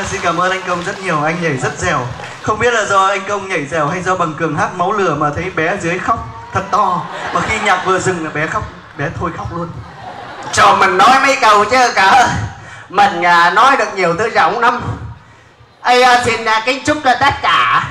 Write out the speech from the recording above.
xin cảm ơn anh Công rất nhiều, anh nhảy rất dẻo. Không biết là do anh Công nhảy dẻo hay do Bằng Cường hát máu lửa mà thấy bé dưới khóc thật to. Mà khi nhạc vừa dừng là bé khóc, bé thôi khóc luôn. Cho mình nói mấy câu chứ cả. Mình nói được nhiều thứ rộng lắm. Xin kính chúc cho tất cả